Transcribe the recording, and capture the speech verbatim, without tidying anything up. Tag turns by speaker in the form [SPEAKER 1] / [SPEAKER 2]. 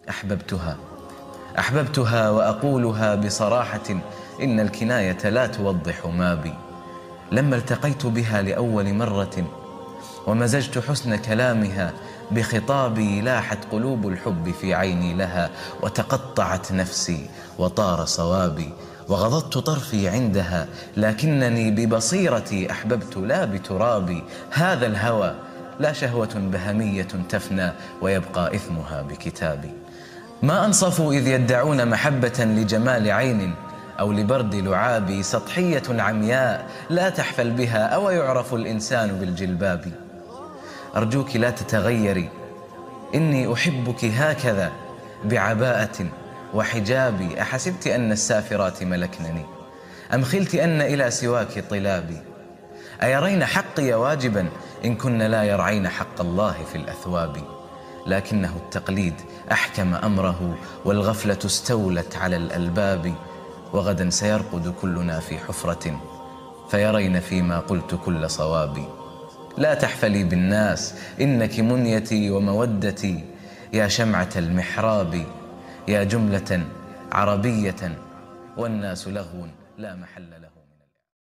[SPEAKER 1] أحببتها أحببتها وأقولها بصراحة، إن الكناية لا توضح ما بي. لما التقيت بها لأول مرة ومزجت حسن كلامها بخطابي، لاحت قلوب الحب في عيني لها، وتقطعت نفسي وطار صوابي. وغضضت طرفي عندها، لكنني ببصيرتي أحببت لا بترابي. هذا الهوى لا شهوة بهمية تفنى، ويبقى إثمها بكتابي. ما أنصفوا إذ يدعون محبة لجمال عين أو لبرد لعاب، سطحية عمياء لا تحفل بها، أو يعرف الإنسان بالجلباب. أرجوك لا تتغيري، إني أحبك هكذا بعباءة وحجابي. أحسبت أن السافرات ملكنني، أم خلت أن إلى سواك طلابي؟ أيرين حقي واجبا إن كن لا يرعين حق الله في الأثواب؟ لكنه التقليد أحكم أمره، والغفلة استولت على الألباب. وغدا سيرقد كلنا في حفرة، فيرين فيما قلت كل صوابي. لا تحفلي بالناس، إنك منيتي ومودتي، يا شمعة المحراب. يا جملة عربية والناس لغو لا محل له.